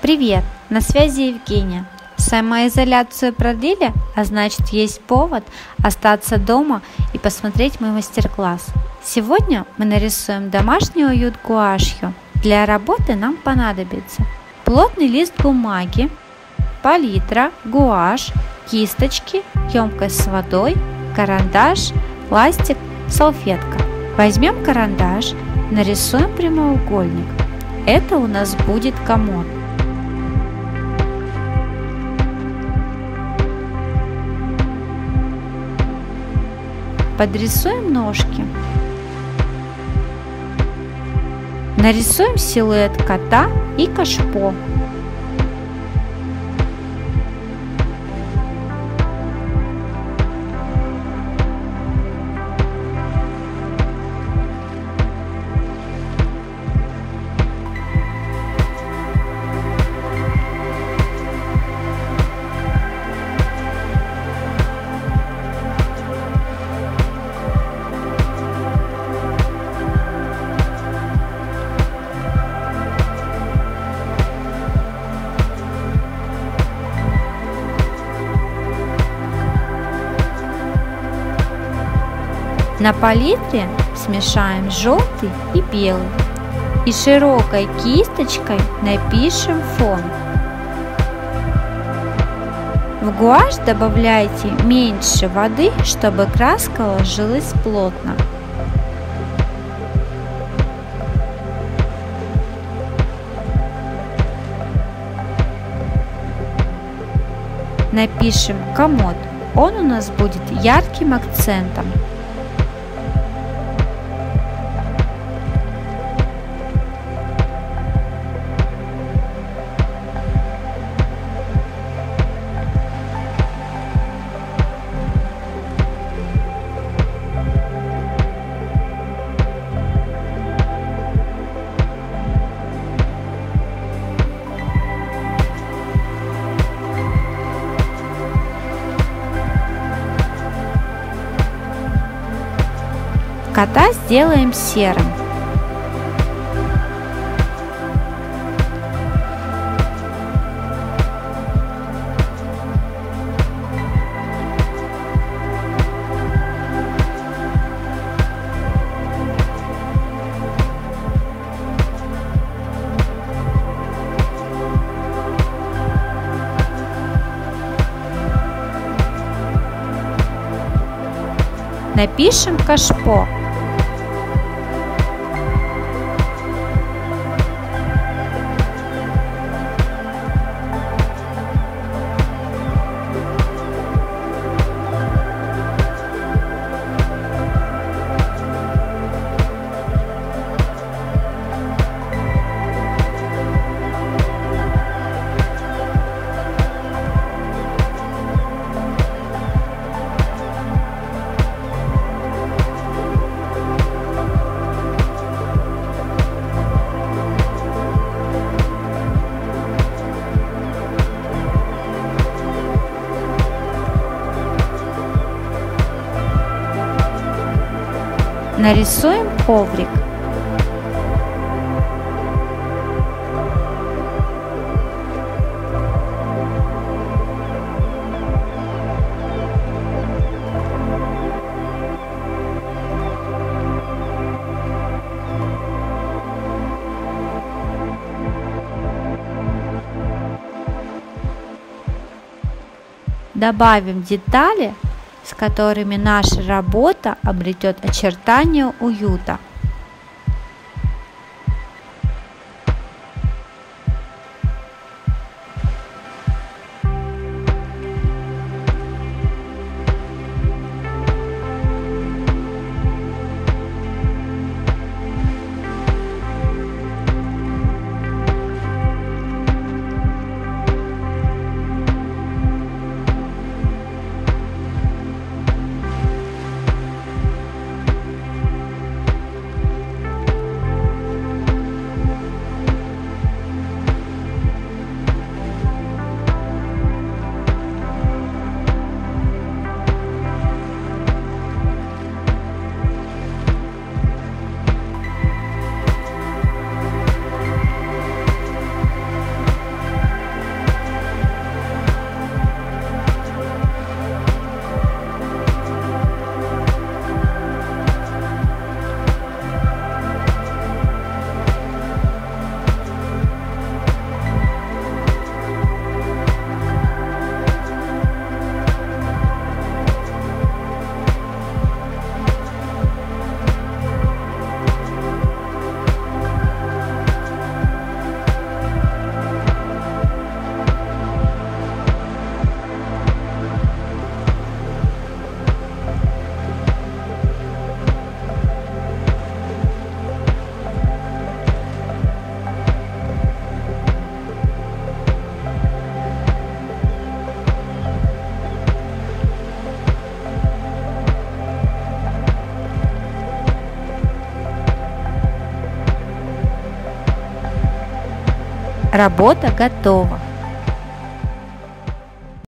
Привет, на связи Евгения. Самоизоляцию продлили, а значит есть повод остаться дома и посмотреть мой мастер-класс. Сегодня мы нарисуем домашний уют гуашью. Для работы нам понадобится плотный лист бумаги, палитра, гуашь, кисточки, емкость с водой, карандаш, ластик, салфетка. Возьмем карандаш, нарисуем прямоугольник. Это у нас будет комод. Подрисуем ножки. Нарисуем силуэт кота и кашпо. На палитре смешаем желтый и белый и широкой кисточкой напишем фон. В гуашь добавляйте меньше воды, чтобы краска ложилась плотно. Напишем комод, он у нас будет ярким акцентом. Кота сделаем серым. Напишем кашпо. Нарисуем коврик. Добавим детали, с которыми наша работа обретет очертания уюта. Работа готова.